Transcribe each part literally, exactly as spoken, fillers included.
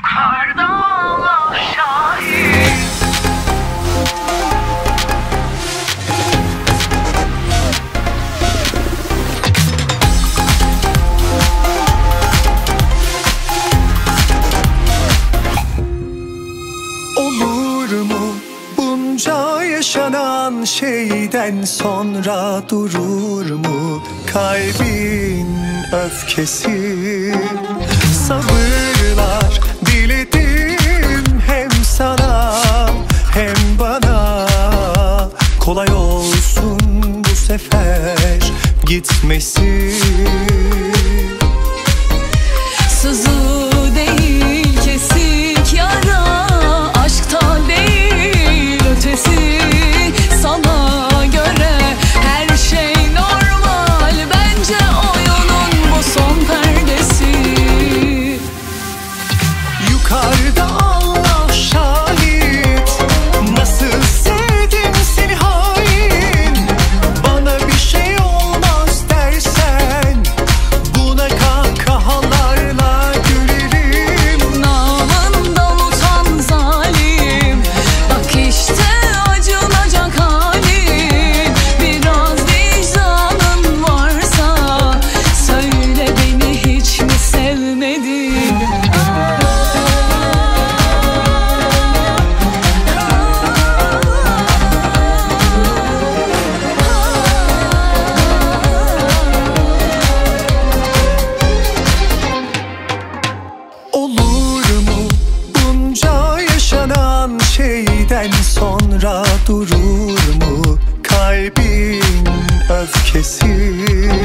Yukarıda Allah şahit. Olur mu bunca yaşanan şeyden sonra durur mu kalbin öfkesi? Sabırlar diledim hem sana hem bana, kolay olsun bu sefer gitmesi. Sızı değil kesik yara, aşkta değil ötesi. Sana göre her şey normal, bence oyunun bu son perdesi. Yukarıda Allah şahit, nasıl sevdim seni hain. Bana bir şey olmaz dersen buna kahkahalarla gülerim. Namından utan zalim, bak işte acınacak halin. Biraz vicdanın varsa söyle, beni hiç mi sevmedin? Olur mu bunca yaşanan şeyden sonra durur mu kalbin öfkesi?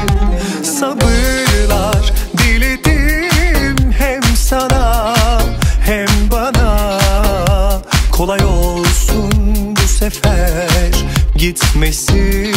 Sabırlar diledim hem sana hem bana, kolay olsun bu sefer gitmesi.